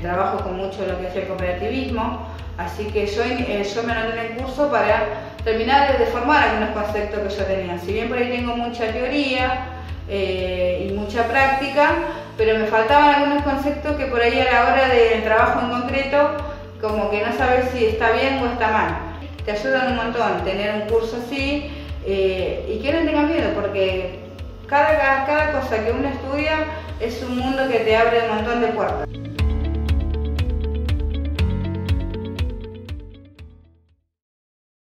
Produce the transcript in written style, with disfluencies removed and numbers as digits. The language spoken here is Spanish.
trabajo con mucho lo que es el cooperativismo, así que yo me anoté en el curso para terminar de formar algunos conceptos que yo tenía. Si bien por ahí tengo mucha teoría y mucha práctica, pero me faltaban algunos conceptos que por ahí a la hora del trabajo en concreto, como que no sabes si está bien o está mal. Te ayudan un montón tener un curso así y que no tengas miedo, porque cada cosa que uno estudia es un mundo que te abre un montón de puertas.